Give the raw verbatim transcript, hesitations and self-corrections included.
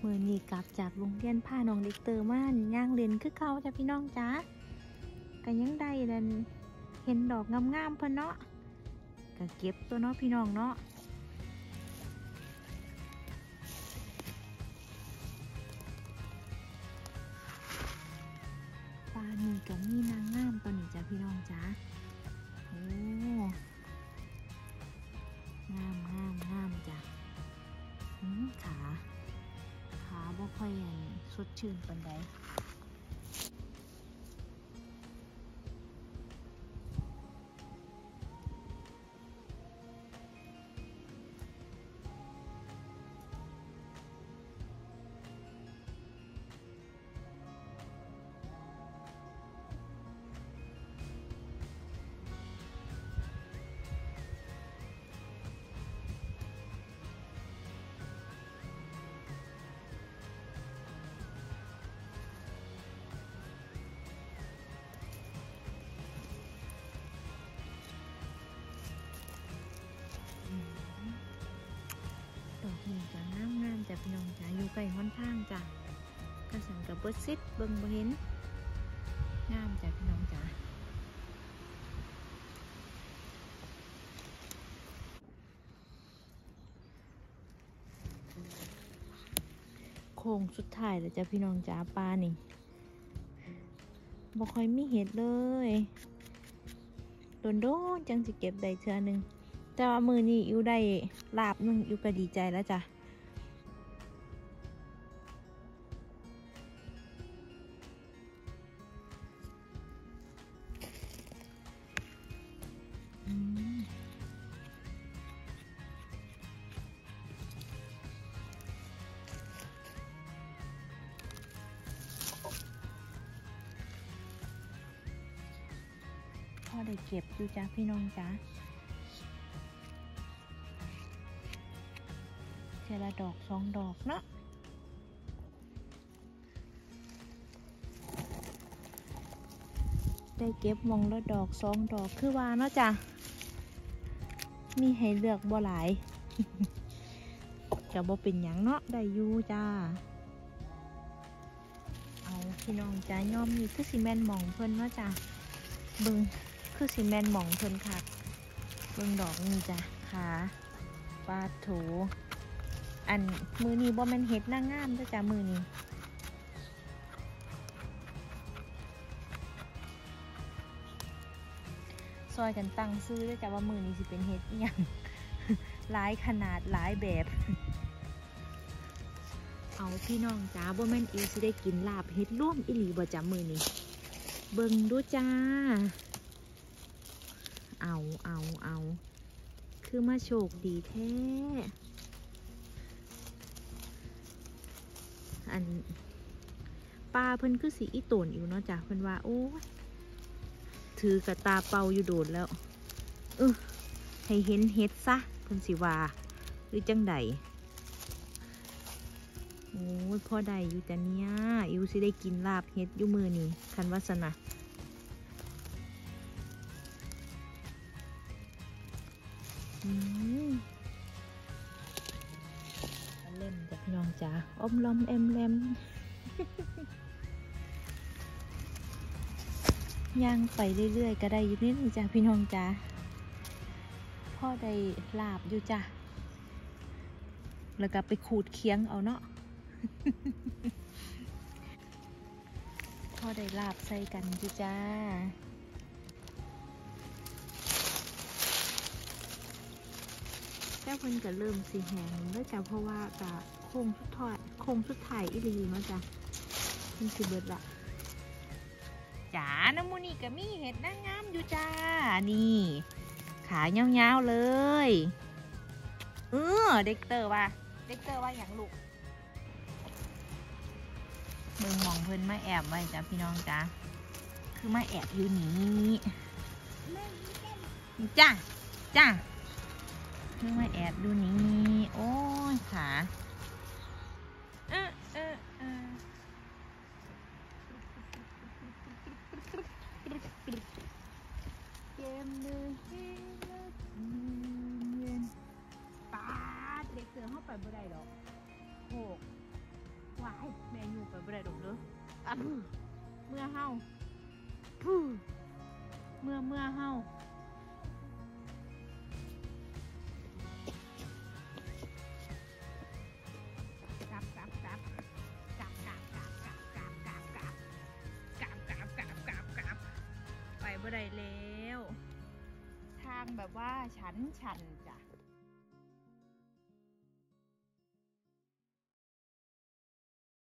มือนี้กลับจากโรงเรียนพาน้องเด็กเตอร์มาย่างเล่นคือเขาจ้ะพี่น้องจ้าก็ยังได้ดันเห็นดอกงามๆเพิ่นเนาะก็เก็บตัวเนาะพี่น้องเนาะปลานี่ก็มีนางงามตัวนี้จ้ะพี่น้องจ้าโอ้งามงามงามจ้ะขาขาบ่ค่อยสดชื่นปานใดดอกนี้ก็งามงามจ้ะพี่น้องจ้ะอยู่ใกล้ห้อนทางจ้ะกระสันกับเบิดซิดเบิ่งบ่เห็นงามจ้ะพี่น้องจ้ะโค้งสุดท้ายแล้วจ้ะพี่น้องจ้ะปลานี่บ่ค่อยมีเห็ดเลยโดนโดนจังสิเก็บได้เทื่อนึงแต่ว่ามือนี้อยู่ได้ลาบนึงอยู่ก็ดีใจแล้วจ้ะพอได้เก็บอยู่จ้ะพี่น้องจ้ะเทละดอกสองดอกเนาะได้เก็บมองละดอกสองดอกคือว่าเนาะจ้ะมีให้เลือกบ่หลาย จะบ่เป็นหยังเนาะได้อยู่จ้าเอาพี่น้องจ้ะย่อมนี่คือซีเมนต์หม่องเพิ่นเนาะจ้ะเบิ่งคือซีเมนต์หม่องเพิ่นค่ะเบิ่งดอกนี่จ้ะขาปลาโถอันมือนี้บ่แม่นเฮ็ดนางงามเด้อจ้ะมือนี้ซอยกันตั้งซื้อเด้อจ้ะว่ามือนี้สิเป็นเฮ็ดอีหยัง หลายขนาดหลายแบบเอาพี่น้องจ้าบ่แม่นอิวสิได้กินลาบเฮ็ดร่วมอีหลีบ่จ้ะมือนี้เบิ่งดูจ้าเอาเอาเอาคือมาโชคดีแท้อันปลาเพิ่นคือสีอีโตนอยู่เนาะจ้ะเพิ่นว่าโอ้ยถือกระตาเป่าอยู่โดดแล้วเออให้เห็นเฮ็ดซะเพิ่นสิว่าหรือจังใดโอ้ยพ่อใดอยู่แต่เนี้ยอิวสิได้กินลาบเฮ็ดอยู่มือนี่คันวาสนาอืมเล่มจ้ะพี่น้องจ้าอมลอมเอ็มแลมย่างไปเรื่อยๆก็ได้อยู่นิดนึงจ้ะพี่น้องจ้าพ่อได้ลาบอยู่จ้ะแล้วก็ไปขูดเคียงเอาเนาะ พ่อได้ลาบใส่กันอยู่จ้าแต่เพิ่นก็เริ่มสีแหงแล้วจ้ะเพราะว่ากะโค้งสุดท้ายโค้งสุดท้ายอีหลีเนาะจ้ะเพิ่นสิเบิดละจ๋าน้ำมูนี่ก็มีเห็ดนางงามอยู่จ้านี่ขาเงาๆเลยเออเด็กเตอร์ว่าเด็กเตอร์ว่าอย่างลูกเบิ่งมองเพิ่นมาแอบไว้จ้ะพี่น้องจ้าคือมาแอบอยู่นี้จ้าจ้าคือมาแอบดูนี้โอ้ยขาเออเออเออเกมเลยปาดเด็กเสือเข้าไปบ่ได้หรอกโหกวายแม่อยู่ไปบ่ได้ดอกเด้ออ่ะเมื่อเฮาพู่เมื่อเมื่อเฮากลับกลับกลับกลับกลับกลับกลับกลับกลับกลับกลับกลับกลับกลับกลับไปบ่ได้แล้วทางแบบว่าชันชันจ้ะ